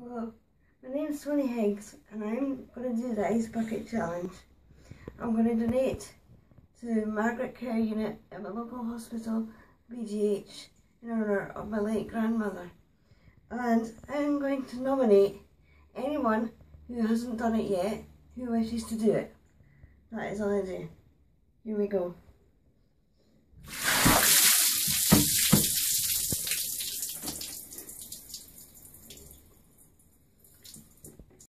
Hello, my name is Tony Higgs and I'm going to do the Ice Bucket Challenge. I'm going to donate to Margaret Care Unit at my local hospital, BGH, in honour of my late grandmother. And I'm going to nominate anyone who hasn't done it yet, who wishes to do it. That is all I do. Here we go.